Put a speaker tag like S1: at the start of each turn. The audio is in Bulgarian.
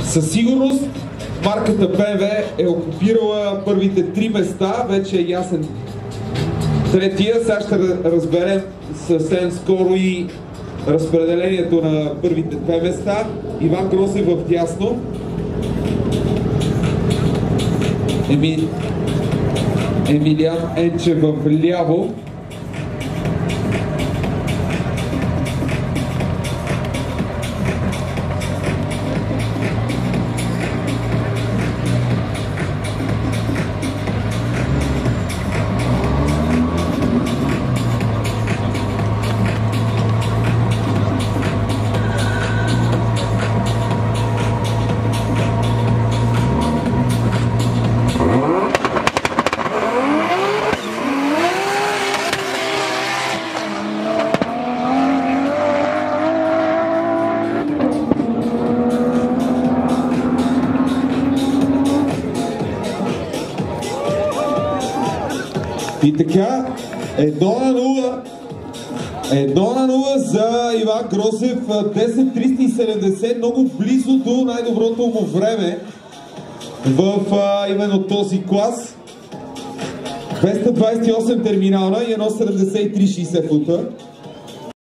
S1: Със сигурност марката BMW е окупирала първите 3 места, вече е ясен третия. Сега ще разберем съвсем скоро и разпределението на първите 2 места. Иван Грозев в дясно. Емилиан Енчев в ляво. И така, 1-0. 1-0 за Иван Грозев, 10.370, много близо до най-доброто му време в именно този клас. 228 терминална и 1.73.60 фута.